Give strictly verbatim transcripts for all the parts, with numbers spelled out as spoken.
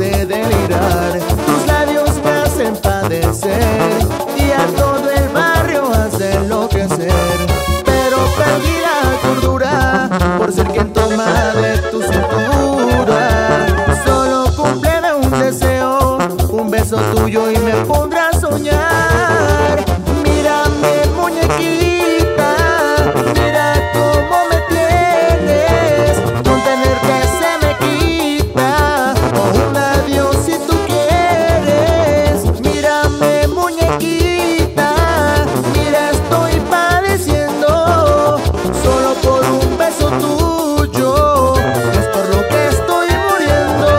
hace delirar, tus labios me hacen padecer y a todo el barrio hace enloquecer. Pero perdí la cordura por ser quien toma de tu cintura. Solo cúmpleme un deseo, un beso tuyo y me pondrá a soñar. Mírame, muñequita, mira cómo me tienes, con tenerte se me quita, o un adiós si tú quieres. Mírame, muñequita, mira estoy padeciendo, solo por un beso tuyo, es por lo que estoy muriendo.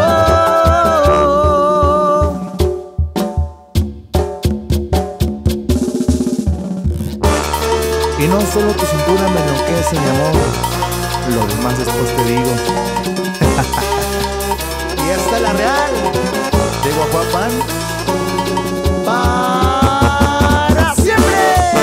Y no solo tu cintura me enloquece, mi amor, lo demás después te digo. Y esta es la real de Guajuapan para siempre.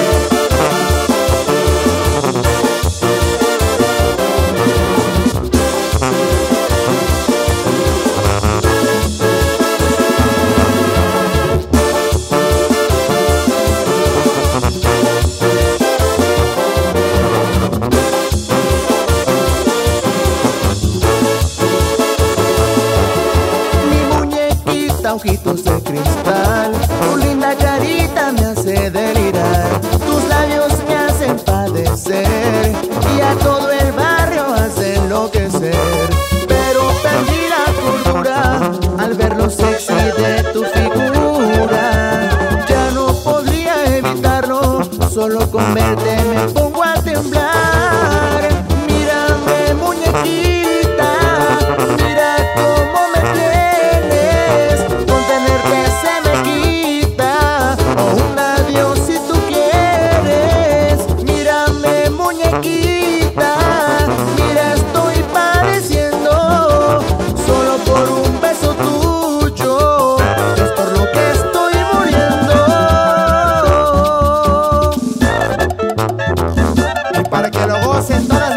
Ojitos de cristal, tu linda carita me hace delirar, tus labios me hacen padecer y a todo el barrio hace enloquecer. Pero perdí la cordura al ver lo sexy de tu figura, ya no podría evitarlo, solo con verte me pongo a temblar. Mírame, muñequita, mira cómo me tienes, con tenerte se me quita, o un adiós si tú quieres. Mírame, muñequita, mira estoy padeciendo, solo por un beso tuyo, es por lo que estoy muriendo. Y para que lo gocen todas